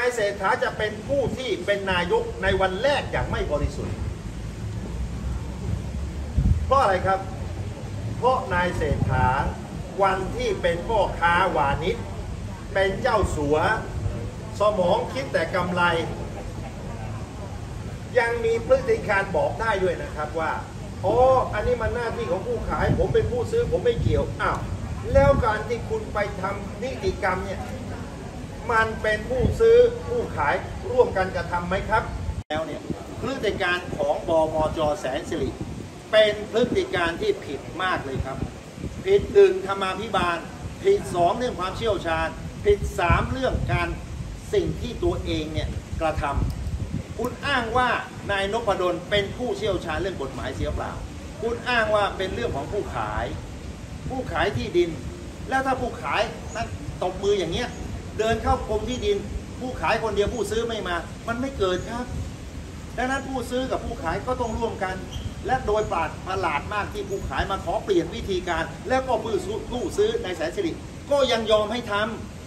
ายเศรษฐาจะเป็นผู้ที่เป็นนายกในวันแรกอย่างไม่บริสุทธิ์เพราะอะไรครับเพราะนายเศรษฐาวันที่เป็นพ่อค้าวานิชเป็นเจ้าสัวสมองคิดแต่กำไรยังมีพฤติการบอกได้ด้วยนะครับว่าอ๋ออันนี้มันหน้าที่ของผู้ขายผมเป็นผู้ซื้อผมไม่เกี่ยวอ้าวแล้วการที่คุณไปทำนิติกรรมเนี่ยมันเป็นผู้ซื้อผู้ขายร่วมกันกระทำไหมครับแล้วเนี่ยพฤติการของบมจ.แสนสิริเป็นพฤติการที่ผิดมากเลยครับผิด1ธรรมาภิบาลผิด2เรื่องความเชี่ยวชาญผิด3เรื่องการสิ่งที่ตัวเองเนี่ยกระทำคุณอ้างว่านายนพดลเป็นผู้เชี่ยวชาญเรื่องกฎหมายเสียเปล่าคุณอ้างว่าเป็นเรื่องของผู้ขายที่ดินแล้วถ้าผู้ขายนั้นตบมืออย่างเงี้ยเดินเข้ากรมที่ดินผู้ขายคนเดียวผู้ซื้อไม่มามันไม่เกิดครับดังนั้นผู้ซื้อกับผู้ขายก็ต้องร่วมกันและโดยประหลาดมากที่ผู้ขายมาขอเปลี่ยนวิธีการแล้วก็ผู้ซื้อในแสนสิริก็ยังยอมให้ทำ